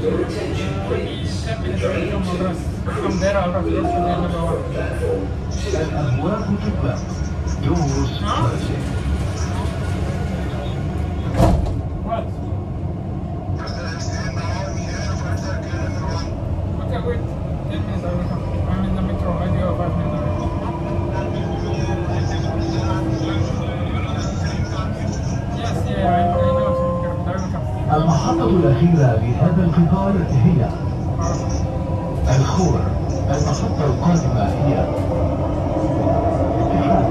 Your attention, please. The train to From there, I'll have to go to the number one. platform 2. الأبواب تغلق. Doors closing. What? Okay, wait. 10 minutes, I will come. I'm in the metro. I do a 5 minutes. Yes, yeah, I know. I will come. المحطة الأخيرة لهذا القطار هي الخور. المحطة القادمة هي اتحاد،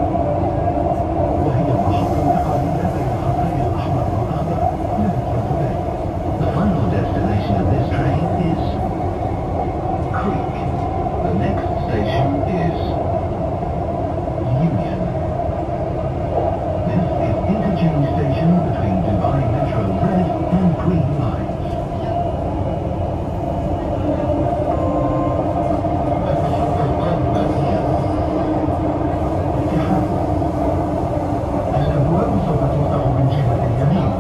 وهي محطة انتقالية بين خطي الأحمر والأخضر للمترجمين. The final destination of this train is Creek. The next station is Union. This is interchange station between Dubai Metro Red and Green lines. الأبواب سوف تفتح من جهة اليمين،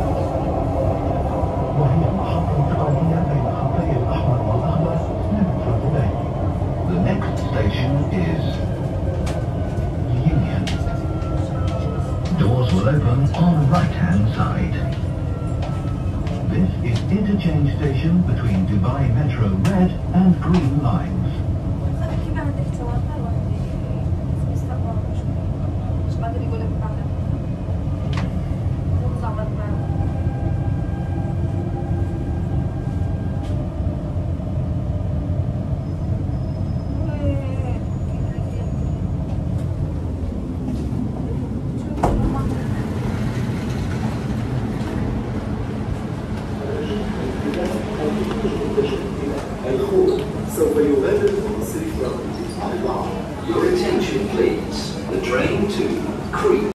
وهي محطة انتقالية بين خطي الأحمر والأخضر للمترددين. The next station is Union. Doors will open on the right-hand side. This is interchange station between Dubai Metro Red and Green lines. الخوف سوف يغادر مصر. Your attention, please. The train to Creek.